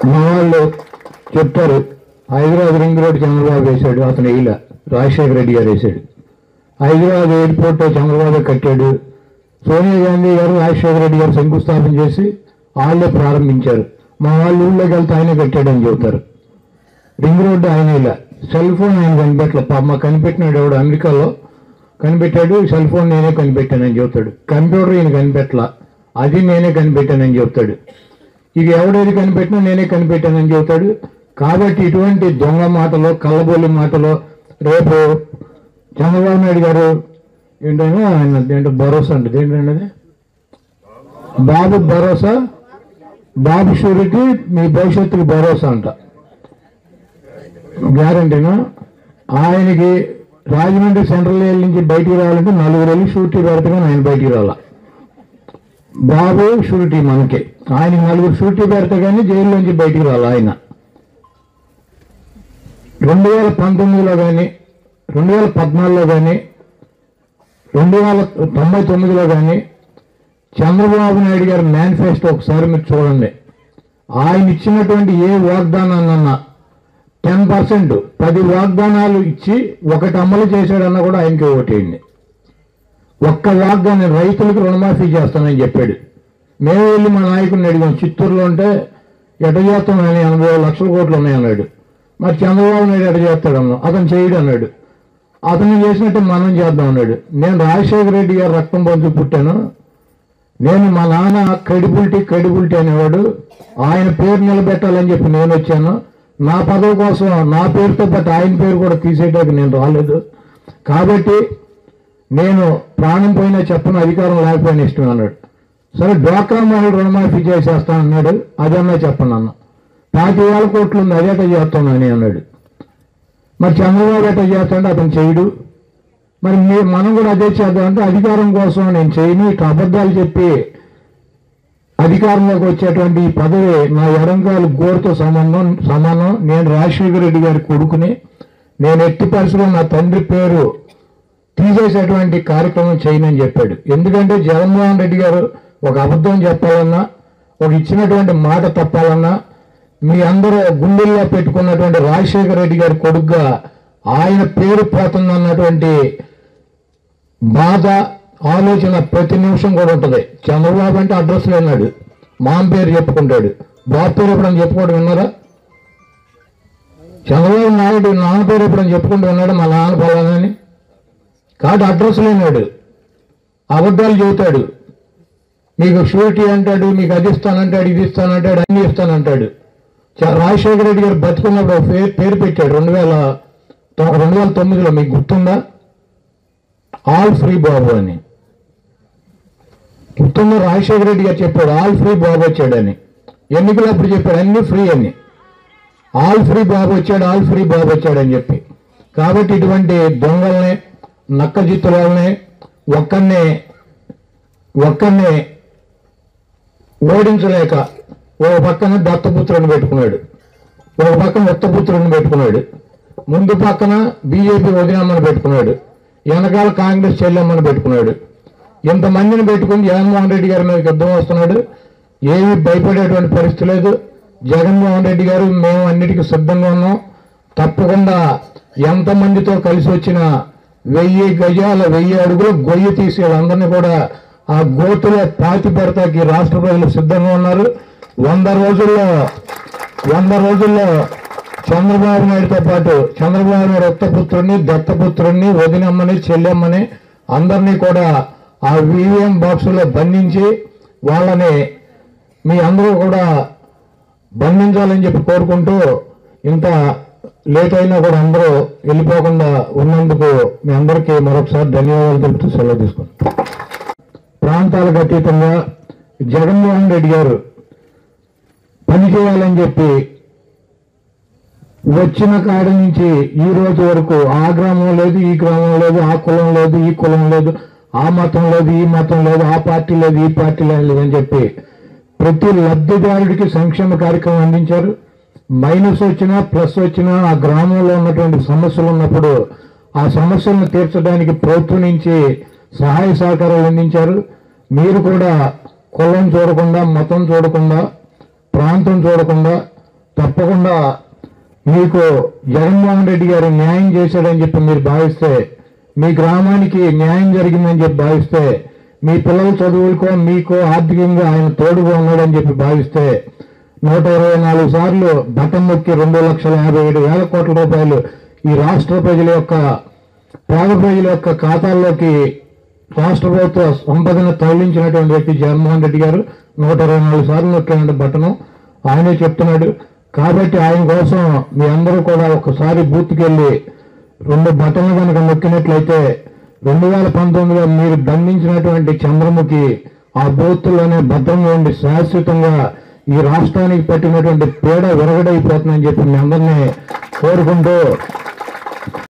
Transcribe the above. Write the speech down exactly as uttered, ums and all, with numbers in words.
మా వాళ్ళు చెప్తారు హైదరాబాద్ రింగ్ రోడ్ చంద్రబాబు వేశాడు, అతను వేయలే, రాజశేఖర రెడ్డి గారు వేశాడు. హైదరాబాద్ ఎయిర్పోర్ట్ చంద్రబాబు కట్టాడు, సోనియా గాంధీ గారు రాజశేఖర రెడ్డి గారు శంకుస్థాపన చేసి వాళ్ళే ప్రారంభించారు. మా వాళ్ళు ఊళ్ళోకి వెళ్తే ఆయనే కట్టాడని చెబుతారు. రింగ్ రోడ్డు ఆయన ఇలా, సెల్ ఫోన్ ఆయన కనిపెట్టలే, పాప కనిపెట్టినాడు ఎవడు అమెరికాలో కనిపెట్టాడు, సెల్ ఫోన్ నేనే కనిపెట్టానని చెబుతాడు. కంప్యూటర్ ఈయన కనిపెట్టలా, అది నేనే కనిపెట్టానని చెబుతాడు. ఇది ఎవడేది కనిపెట్టినా నేనే కనిపెట్టానని చెబుతాడు. కాబట్టి ఇటువంటి దొంగ మాటలు, కళ్ళబొల్లి మాటలు రేపు చంద్రబాబు నాయుడు గారు ఏంటైనా ఆయన ఏంటో భరోసా అంటే ఏంటంటే అది బాబు భరోసా, బాబు షూరిటీ, మీ భవిష్యత్తుకు భరోసా అంట, గ్యారంటీనా. ఆయనకి రాజమండ్రి సెంట్రల్ జైలు నుంచి బయటికి రావాలంటే నలుగురు వెళ్ళి షూరిటీ పెడితే కానీ ఆయన బయటికి రావాల. బాబు షూరిటీ మనకి, ఆయనకి నలుగురు షూరిటీ పెడితే కానీ జైలు నుంచి బయటికి రావాలి ఆయన. రెండు వేల పంతొమ్మిదిలో కానీ, రెండు వేల పద్నాలుగులో కానీ, రెండు వేల తొంభై తొమ్మిదిలో కానీ చంద్రబాబు నాయుడు గారి మేనిఫెస్టో ఒకసారి మీరు చూడండి. ఆయన ఇచ్చినటువంటి ఏ వాగ్దానాన్నన్నా టెన్ పర్సెంట్ పది వాగ్దానాలు ఇచ్చి ఒకటి అమలు చేశాడన్నా కూడా ఆయనకి ఓటేయండి. ఒక్క వాగ్దానం, రైతులకు రుణమాఫీ చేస్తానని చెప్పాడు. మేము వెళ్ళి మా నాయకుడిని అడిగాం, చిత్తూరులో ఉంటే ఎట చేస్తామని ఎనభై లక్షల కోట్లు ఉన్నాయన్నాడు. మరి చంద్రబాబు నాయుడు ఎట చేస్తాడన్నా, అతను చేయడు అన్నాడు. అతను చేసినట్టు మనం చేద్దాం అన్నాడు. నేను రాజశేఖర రెడ్డి గారు రక్తం పంచు పుట్టాను, నేను మా నాన్న క్రెడిబిలిటీ క్రెడిబిలిటీ అనేవాడు, ఆయన పేరు నిలబెట్టాలని చెప్పి నేను వచ్చాను. నా పదవి కోసం నా పేరుతో పాటు ఆయన పేరు కూడా తీసేయడానికి నేను రాలేదు. కాబట్టి నేను ప్రాణం పోయినా చెప్పను, అధికారం లేకపోయినా ఇష్టం అన్నాడు. సరే డ్వాక్రా మహిళ రుణమాఫీ చేసేస్తాను అన్నాడు, అదన్నా చెప్పను అన్న. పాతి వేల కోట్లు ఉంది, అదేట చేస్తానని అన్నాడు. మరి చంద్రబాబు ఎట్లా చేస్తాడంటే అతను చేయడు. మరి మనం కూడా అదే చేద్దామంటే అధికారం కోసం నేను చేయను, ఇట్లా అబద్ధాలు చెప్పి అధికారంలోకి వచ్చేటువంటి ఈ పదవి నా ఎడంకాలు గోరుతో సంబంధం సమానం. నేను రాజశేఖర రెడ్డి గారి కొడుకుని, నేను ఎట్టి పరిస్థితుల్లో నా తండ్రి పేరు తీసేసేటువంటి కార్యక్రమం చేయనని చెప్పాడు. ఎందుకంటే జగన్మోహన్ రెడ్డి గారు ఒక అబద్ధం చెప్పాలన్నా, ఒక ఇచ్చినటువంటి మాట తప్పాలన్నా మీ అందరూ గుండెల్లో పెట్టుకున్నటువంటి రాజశేఖర రెడ్డి గారి కొడుకుగా ఆయన పేరు పోతుందన్నటువంటి బాధ, ఆలోచన ప్రతి నిమిషం కూడా ఉంటుంది. చంద్రబాబు అంటే అడ్రస్ లేనాడు, మామ పేరు చెప్పుకుంటాడు, బాబు పేరు ఎప్పుడని చెప్పుకోవడం విన్నారా? చంద్రబాబు నాయుడు నాన్న పేరు ఎప్పుడని చెప్పుకుంటూ విన్నాడు మా నాన్న పొలానని. కాబట్టి అడ్రస్ లేనాడు, అబద్ధాలు చెబుతాడు. మీకు షూరిటీ అంటాడు, మీకు అది ఇస్తానంటాడు, ఇది ఇస్తానంటాడు, అన్ని ఇస్తానంటాడు. రాజశేఖర రెడ్డి గారు బతుకున్నప్పుడు పేరు పేరు పెట్టాడు రెండు వేల రెండు వేల తొమ్మిదిలో మీకు గుర్తుందా? ఆల్ ఫ్రీ బాబు అని గుర్తుందా? రాజశేఖర రెడ్డి గారు చెప్పాడు ఆల్ ఫ్రీ బాబు వచ్చాడని. ఎన్నికలు అప్పుడు చెప్పాడు అన్ని ఫ్రీ అని. ఆల్ ఫ్రీ బాబు వచ్చాడు, ఆల్ ఫ్రీ బాబు వచ్చాడని చెప్పి. కాబట్టి ఇటువంటి దొంగల్ని, నక్క జిత్తులని ఒక్కరినే ఒక్కరినే ఓడించలేక ఒక పక్కన దత్తపుత్రుని పెట్టుకున్నాడు, ఒక పక్కన ఉత్తపుత్రుని పెట్టుకున్నాడు, ముందు పక్కన బీజేపీ వదినమ్మని పెట్టుకున్నాడు, వెనకాల కాంగ్రెస్ చెల్లెమ్మని పెట్టుకున్నాడు. ఇంతమందిని పెట్టుకుని జగన్మోహన్ రెడ్డి గారి మీద యుద్ధం వస్తున్నాడు. ఏమీ భయపడేటువంటి పరిస్థితి లేదు. జగన్మోహన్ రెడ్డి గారు మేము అన్నిటికీ సిద్ధంగా ఉన్నాం, తప్పకుండా ఎంతమందితో కలిసి వచ్చిన వెయ్యి గజాల వెయ్యి అడుగులు గొయ్యి తీసి వాళ్ళందరినీ కూడా ఆ గోతులో పాతి పెడతాకి రాష్ట్ర ప్రజలు సిద్ధంగా ఉన్నారు. వంద రోజుల్లో వంద రోజుల్లో చంద్రబాబు నాయుడుతో పాటు చంద్రబాబు నాయుడు ఉత్తపుత్రుడిని, దత్తపుత్రుడిని, వదినమ్మని, చెల్లెమ్మని అందరినీ కూడా ఆ ఈవీఎం బాక్సులో బంధించి వాళ్ళని మీ అందరూ కూడా బంధించాలని చెప్పి కోరుకుంటూ, ఇంత లేట్ అయినా కూడా అందరూ వెళ్ళిపోకుండా ఉన్నందుకు మీ అందరికీ మరొకసారి ధన్యవాదాలు తెలుపుతూ సెలవు తీసుకుంటాం. ప్రాంతాలకు అతీతంగా జగన్మోహన్ రెడ్డి గారు పనిచేయాలని చెప్పి వచ్చిన కాడ నుంచి ఈ రోజు వరకు ఆ గ్రామం లేదు, ఈ గ్రామం లేదు, ఆ కులం లేదు, ఈ కులం లేదు, ఆ మతం లేదు, ఈ మతం లేదు, ఆ పార్టీ లేదు, ఈ పార్టీ లేదు అని చెప్పి ప్రతి లబ్ధిదారుడికి సంక్షేమ కార్యక్రమం అందించారు. మైనస్ వచ్చినా ప్లస్ వచ్చినా ఆ గ్రామంలో ఉన్నటువంటి సమస్యలు ఉన్నప్పుడు ఆ సమస్యలను తీర్చడానికి ప్రభుత్వం నుంచి సహాయ సహకారాలు అందించారు. మీరు కూడా కులం చూడకుండా, మతం చూడకుండా, ప్రాంతం చూడకుండా తప్పకుండా మీకు జగన్మోహన్ రెడ్డి గారు న్యాయం చేశాడని చెప్పి మీరు భావిస్తే, మీ గ్రామానికి న్యాయం జరిగిందని చెప్పి భావిస్తే, మీ పిల్లల చదువులకో మీకో ఆర్థికంగా ఆయన తోడుగా ఉన్నాడని చెప్పి భావిస్తే, నూట ఇరవై నాలుగు సార్లు బటన్ నొక్కి రెండు లక్షల యాభై ఏడు వేల కోట్ల రూపాయలు ఈ రాష్ట్ర ప్రజల యొక్క పేద ప్రజల యొక్క ఖాతాల్లోకి రాష్ట్ర ప్రభుత్వ సంపదను తరలించినటువంటి వ్యక్తి జగన్మోహన్ రెడ్డి గారు నూట ఇరవై నాలుగు సార్లు నొక్కినట్టు బటను ఆయనే చెప్తున్నాడు. కాబట్టి ఆయన కోసం మీ అందరూ కూడా ఒకసారి బూత్కి వెళ్ళి రెండు బటన్లు కనుక నొక్కినట్లయితే రెండు వేల పంతొమ్మిదిలో మీరు దండించినటువంటి చంద్రముఖి ఆ బూత్లోనే భద్రంగా ఉండి శాశ్వతంగా ఈ రాష్ట్రానికి పట్టినటువంటి పీడ విరగడైపోతుందని చెప్పి మీ అందరినీ కోరుకుంటూ